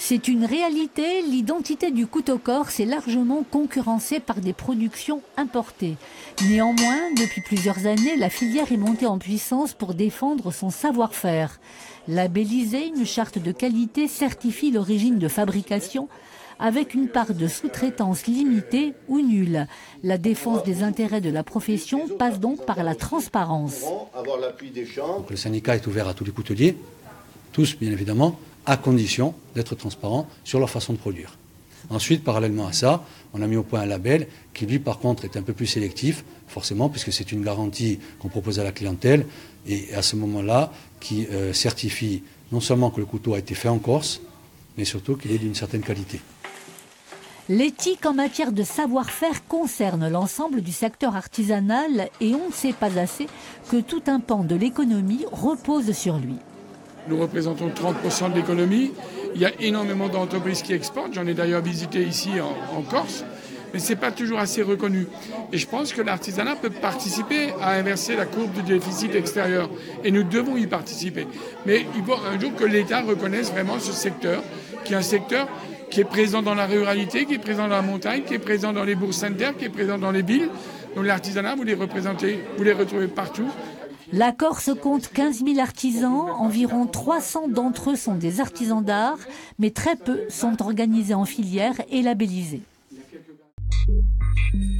C'est une réalité, l'identité du couteau corse est largement concurrencée par des productions importées. Néanmoins, depuis plusieurs années, la filière est montée en puissance pour défendre son savoir-faire. Labellisée, une charte de qualité certifie l'origine de fabrication avec une part de sous-traitance limitée ou nulle. La défense des intérêts de la profession passe donc par la transparence. Donc le syndicat est ouvert à tous les couteliers, tous bien évidemment, à condition d'être transparents sur leur façon de produire. Ensuite, parallèlement à ça, on a mis au point un label qui, lui, par contre, est un peu plus sélectif, forcément, puisque c'est une garantie qu'on propose à la clientèle, et à ce moment-là, qui certifie non seulement que le couteau a été fait en Corse, mais surtout qu'il est d'une certaine qualité. L'éthique en matière de savoir-faire concerne l'ensemble du secteur artisanal et on ne sait pas assez que tout un pan de l'économie repose sur lui. Nous représentons 30% de l'économie. Il y a énormément d'entreprises qui exportent. J'en ai d'ailleurs visité ici en Corse. Mais ce n'est pas toujours assez reconnu. Et je pense que l'artisanat peut participer à inverser la courbe du déficit extérieur. Et nous devons y participer. Mais il faut un jour que l'État reconnaisse vraiment ce secteur, qui est un secteur qui est présent dans la ruralité, qui est présent dans la montagne, qui est présent dans les bourgs sanitaires, qui est présent dans les villes. Donc l'artisanat, vous les représentez, vous les retrouvez partout. La Corse compte 15 000 artisans, environ 300 d'entre eux sont des artisans d'art, mais très peu sont organisés en filière et labellisés.